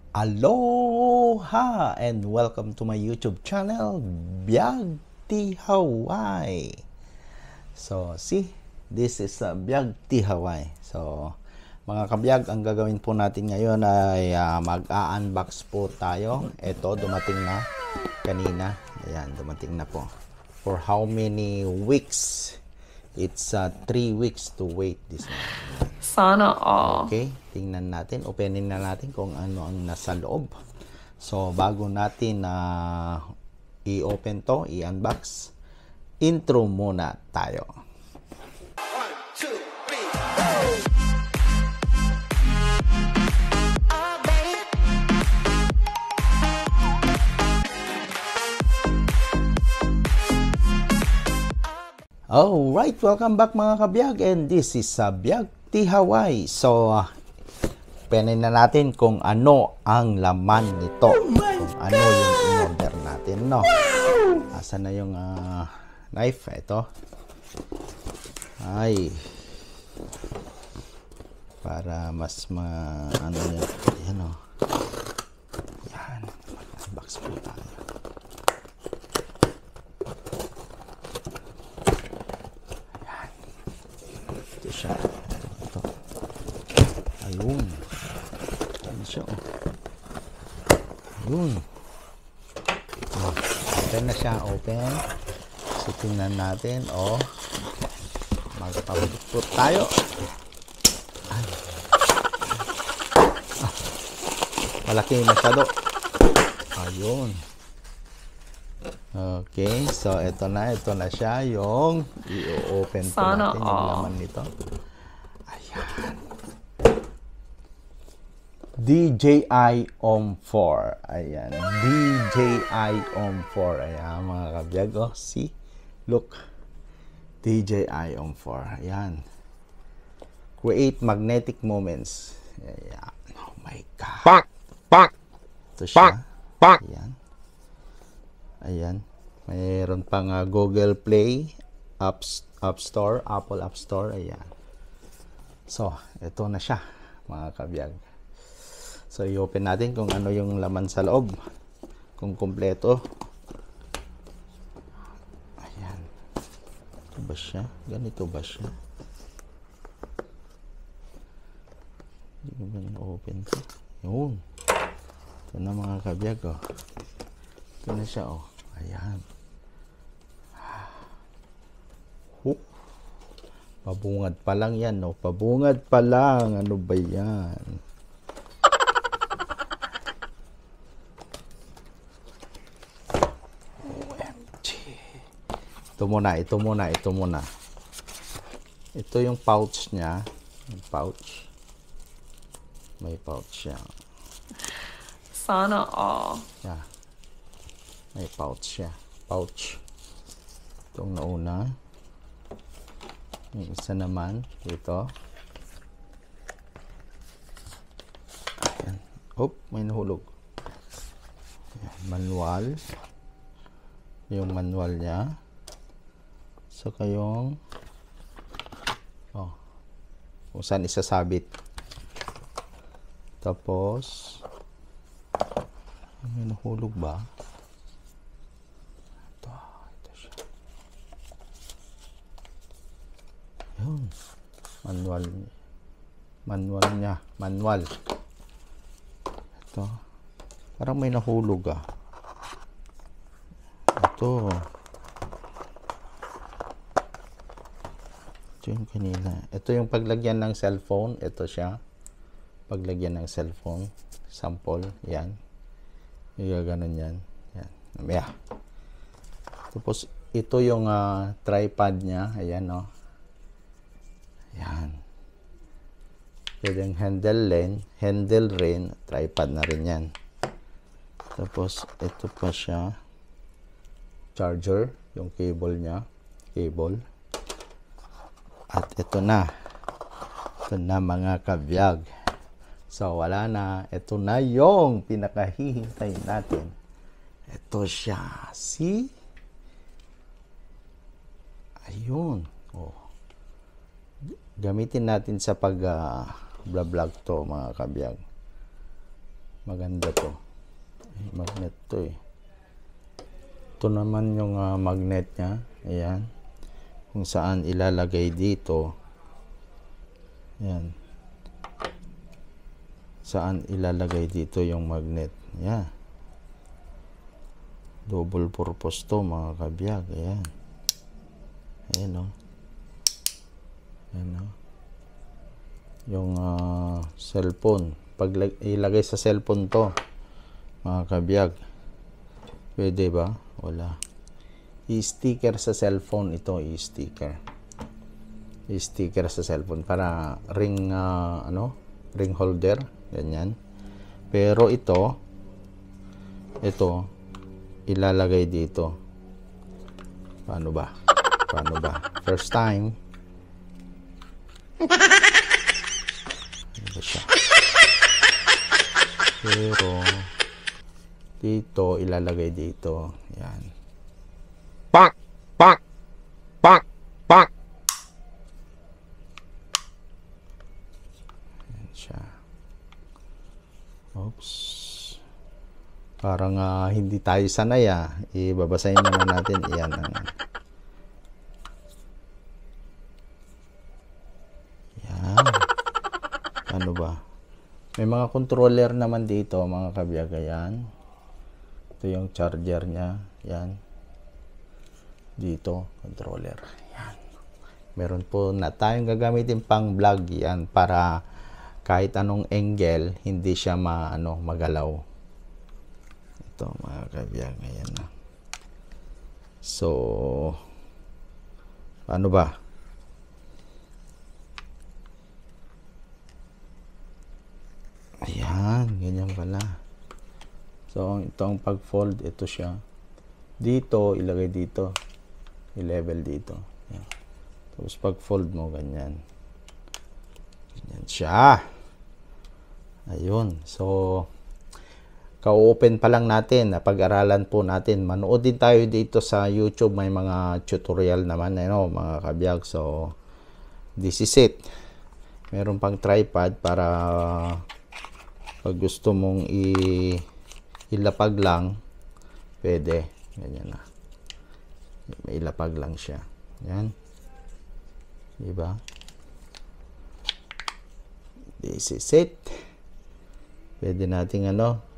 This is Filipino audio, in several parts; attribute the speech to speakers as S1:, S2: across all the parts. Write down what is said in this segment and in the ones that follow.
S1: Aloha and welcome to my YouTube channel, Biag Ti Hawaii. So, see, this is Biag Ti Hawaii. So, mga kabiyag, ang gagawin po natin ngayon ay mag-unbox po tayo. Ito, dumating na kanina. Ayan, dumating na po. For how many weeks? It's 3 weeks to wait this one.
S2: Sana all.
S1: Okay, tingnan natin. Openin na natin kung ano ang nasa loob. So, bago natin i-open to, i-unbox, intro muna tayo.
S3: 1, 2, 3.
S1: Alright, welcome back mga kabiyag, and this is Biag Ti Hawaii. So, penin na natin kung ano ang laman nito. Kung ano yung in-order natin, no? Asan na yung knife? Ito. Ay. Para mas ano yun. Yan, o. Yan. Mag-unbox po tayo. Ayan. Ito siya. Ayun. Ano siya, oh. Ayun. Oh, open na siya, open. So, tingnan natin, oh. Magpapagput tayo. Ay. Malaki masyado. Ayun. Okay, so ito na siya yung i-open po
S2: Sana
S1: natin yung laman nito. Ayan. DJI OM4. Ayan. DJI OM4. Ayan, mga kabiyag. Oh, see? Look. DJI OM4. Ayan. Create magnetic moments. Ayan. Oh my God. Ito siya. Ayan. Ayan. Mayroon pang Google Play, App Store, Apple App Store. Ayan. So, ito na siya, mga kabiyag. So, i-open natin kung ano yung laman sa loob. Kung kumpleto. Ayan. Ito ba siya? Ganito ba siya? Hindi ko ba na-open ito? Yun. Ito na mga kabiyag, oh. Ito na siya, oh. Ayan. Pabungad pa lang yan, no? Pabungad pa lang. Ano ba yan? Ito muna. Ito yung pouch niya. Yung pouch. May pouch siya.
S2: Sana all.
S1: Yeah. May pouch siya. Pouch. Itong nauna. Yung isa naman. Dito. Ayan. Oop, may nahulog. Ayan. Manual. Yung manual niya. Saka yung kung saan isasabit. Tapos may nahulog ba? Ito siya. Yun. Manual niya. Manual. Ito. Parang may nahulog ah. Ito. Ito yung kanina. Ito yung paglagyan ng cellphone. Ito siya. Paglagyan ng cellphone. Sample. Yan. Gaganon yan. Yan. Mamaya. Tapos, ito yung tripod niya. Ayan, no. Ayan. Yung handle rin. Tripod na rin yan. Tapos, ito pa siya. Charger. Yung cable niya. Cable. At ito na. Ito na mga kabiyag. So, wala na. Ito na yung pinakahihintay natin. Ito siya. See? Ayun. Oh. Gamitin natin sa pag-vlog to mga kabiyag. Maganda to. Ay, magnet to eh. Ito naman yung magnet niya. Ayan. Kung saan ilalagay dito. Ayan. Saan ilalagay dito yung magnet. Ayan. Double purpose to mga kabiyag. Ayan. Ayan o. Ayan o. Yung cellphone. Pag ilagay sa cellphone to mga kabiyag. Pwede ba? Wala. I-sticker sa cellphone ito. I-sticker. I-sticker sa cellphone. Para ring ring holder. Ganyan. Pero ito ilalagay dito. Paano ba? First time. Ano ba siya? Pero dito ilalagay dito. Yan.
S3: Pak! Pak! Pak! Pak!
S1: Yan siya. Oops. Parang hindi tayo sanay Ibabasahin muna natin. Iyan ang yan. Ano ba? May mga controller naman dito mga kabiyag. Yan. Ito yung charger niya. Yan. Dito, controller. Yan. Meron po na tayong gagamitin pang vlog. Yan. Para kahit anong angle, hindi siya magalaw. Ito mga kabiyag. Ayan na. So, ano ba? Ayan. Ganyan pala. So, itong pag-fold, ito siya. Dito, ilagay dito. I-level dito. Ayan. Tapos pag-fold mo, ganyan. Ganyan siya. Ayun. So, ka-open pa lang natin. Pag-aralan po natin. Manood din tayo dito sa YouTube. May mga tutorial naman. Mga kabiyag. So, this is it. Meron pang tripod para pag gusto mong ilapag lang, pwede. Ganyan na. May ilapag lang siya. Yan. Diba? This is it. Pwede nating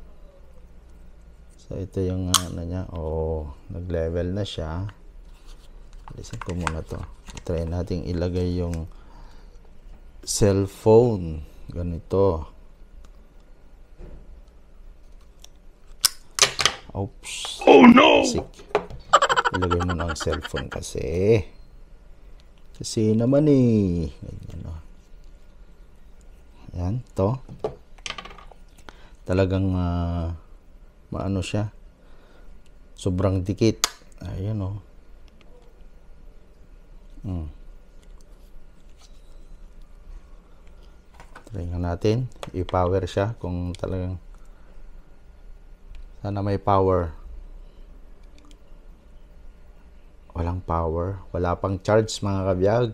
S1: So, ito yung niya. Nag-level na siya. Alisin ko muna to. Try nating ilagay yung cellphone. Ganito. Oops.
S3: Oh no!
S1: Sick. Ilagay mo na ang cellphone kasi. Kasi naman Ganyan, Yan, to. Talagang maano siya. Sobrang dikit. Ayan Try nga natin. I-power siya kung talagang sana may power. Walang power. Wala pang charge mga kabiyag.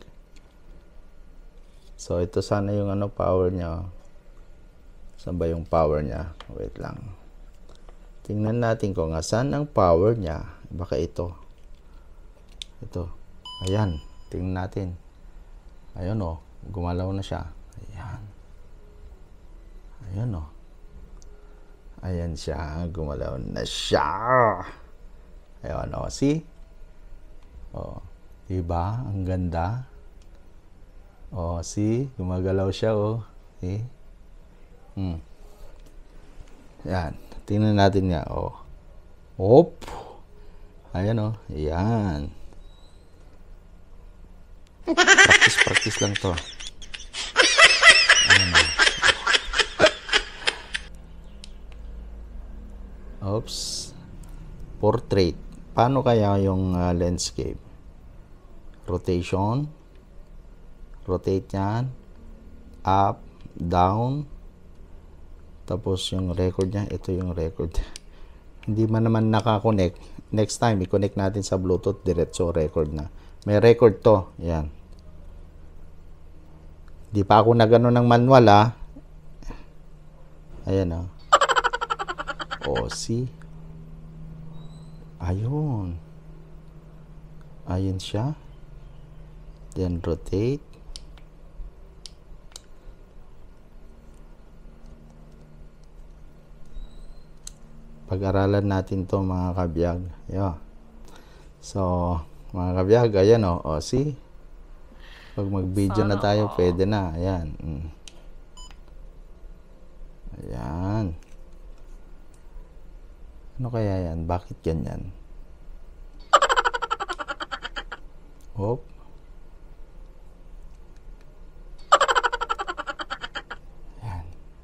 S1: So, ito sana yung power niya. Saan ba yung power niya? Wait lang. Tingnan natin kung saan ang power niya. Baka ito. Ito. Ayan. Tingnan natin. Ayun gumalaw na siya. Ayan. Ayan Ayan siya. Gumalaw na siya. Ayan see? Diba? Ang ganda. See? Gumagalaw siya See? Yan. Tingnan natin nga. Op. Ayan Ayan. Practice lang to. Ayan Oops. Portrait. Paano kaya yung landscape? Rotation. Rotate yan. Up. Down. Tapos yung record niya. Ito yung record. Hindi man naman nakakonect. Next time, i-connect natin sa Bluetooth. Diretso record na. May record to. Yan. Di pa ako nagano ng manual Ayan O, see? Ayun. Ayun siya. Then rotate. Pag-aralan natin to mga kabiyag. Yo. So, mga kabiyag, ayan o. O, see? Pag mag-video na tayo, pwede na. Ayan. Ayan. Ano kaya yan? Bakit ganyan? Hop. Ayan.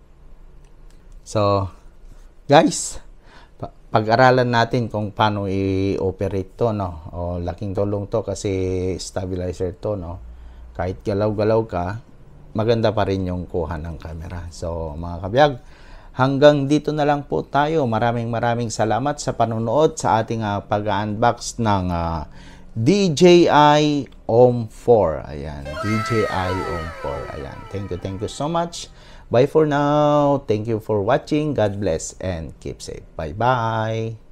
S1: So, guys, pag-aralan natin kung paano i-operate to, no? O, laking tulong to kasi stabilizer to, no? Kahit galaw-galaw ka, maganda pa rin yung kuha ng camera. So, mga kabiyag, hanggang dito na lang po tayo. Maraming salamat sa panonood sa ating pag-unbox ng DJI OM 4. Ayan, DJI OM 4. Ayan, thank you so much. Bye for now. Thank you for watching. God bless and keep safe. Bye-bye.